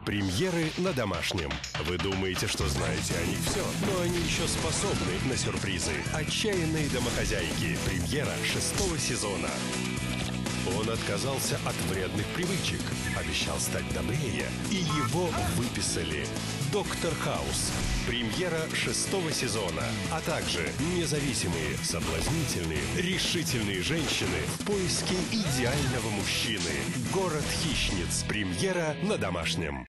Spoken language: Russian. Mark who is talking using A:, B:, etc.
A: Премьеры на домашнем. Вы думаете, что знаете о них все, но они еще способны на сюрпризы. «Отчаянные домохозяйки». Премьера 6-го сезона. Он отказался от вредных привычек, обещал стать добрее, и его выписали. «Доктор Хаус». Премьера 6-го сезона. А также независимые, соблазнительные, решительные женщины в поиске идеального мужчины. «Город хищниц». Премьера на домашнем.